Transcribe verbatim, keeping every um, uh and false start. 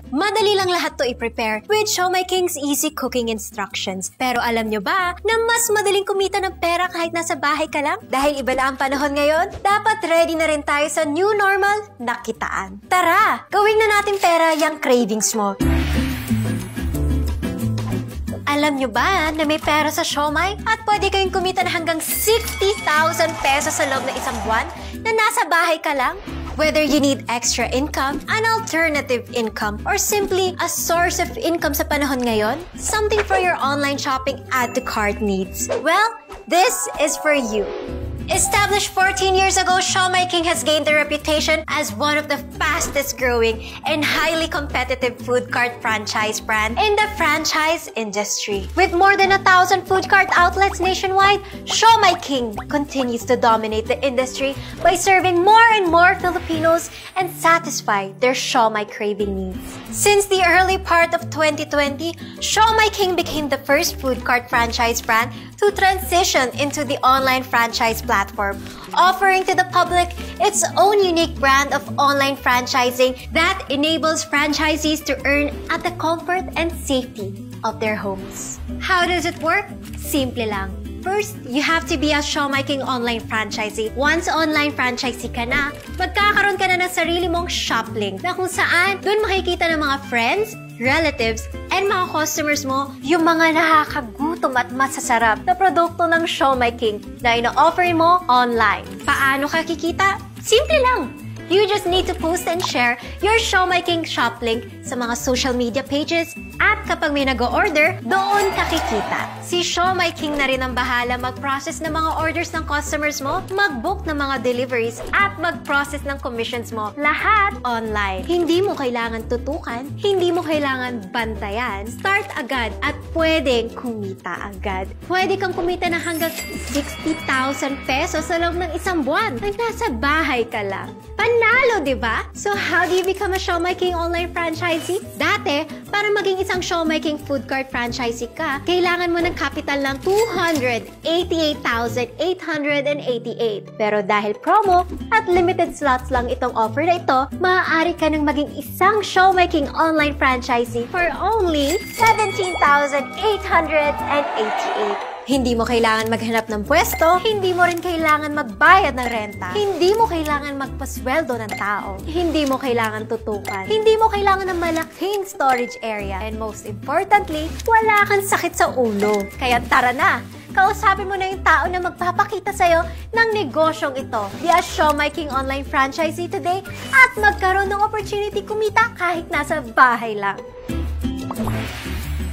Madali lang lahat to i-prepare with Siomai King's easy cooking instructions. Pero alam nyo ba na mas madaling kumita ng pera kahit nasa bahay ka lang? Dahil iba na ang panahon ngayon, dapat ready na rin tayo sa new normal na kitaan. Tara, gawin na natin pera yung cravings mo. Alam nyo ba na may pera sa Siomai at pwede kayong kumita na hanggang sixty thousand pesos sa loob ng isang buwan na nasa bahay ka lang? Whether you need extra income, an alternative income, or simply a source of income sa panahon ngayon, something for your online shopping add to cart needs. Well, this is for you. Established fourteen years ago, Siomai King has gained a reputation as one of the fastest growing and highly competitive food cart franchise brand in the franchise industry. With more than a thousand food cart outlets nationwide, Siomai King continues to dominate the industry by serving more and more Filipinos and satisfy their Siomai craving needs. Since the early part of twenty twenty, Siomai King became the first food cart franchise brand to transition into the online franchise platform, offering to the public its own unique brand of online franchising that enables franchisees to earn at the comfort and safety of their homes. How does it work? Simple lang. First, you have to be a Siomai King online franchisee. Once online franchisee ka na, magkakaroon ka na ng sarili mong shop link na kung saan doon makikita ng mga friends, relatives, and mga customers mo yung mga nakakagutom at masasarap na produkto ng Siomai King na ino-offer mo online. Paano ka kikita? Simple lang! You just need to post and share your Siomai King shop link sa mga social media pages at kapag may nag-o-order, doon ka kikita. Si Siomai King na rin ang bahala mag-process ng mga orders ng customers mo, mag-book ng mga deliveries, at mag-process ng commissions mo. Lahat online. Hindi mo kailangan tutukan, hindi mo kailangan bantayan. Start agad at pwedeng kumita agad. Pwede kang kumita ng hanggang sixty thousand pesos sa loob ng isang buwan nang nasa bahay ka lang. Panalo, di ba? So how do you become a Siomai King online franchisee? Dati, para maging isang Siomai King food cart franchisee ka, kailangan mo ng capital ng two hundred eighty-eight thousand eight hundred eighty-eight. Pero dahil promo at limited slots lang itong offer na ito, maaari ka nang maging isang Siomai King online franchisee for only seventeen thousand eight hundred eighty-eight. Hindi mo kailangan maghanap ng pwesto, hindi mo rin kailangan magbayad ng renta, hindi mo kailangan magpasweldo ng tao, hindi mo kailangan tutukan, hindi mo kailangan ng malaking storage area, and most importantly, wala kang sakit sa ulo. Kaya tara na! Kausapin mo na yung tao na magpapakita sa'yo ng negosyong ito. Be a Siomai King online franchisee today at magkaroon ng opportunity kumita kahit nasa bahay lang.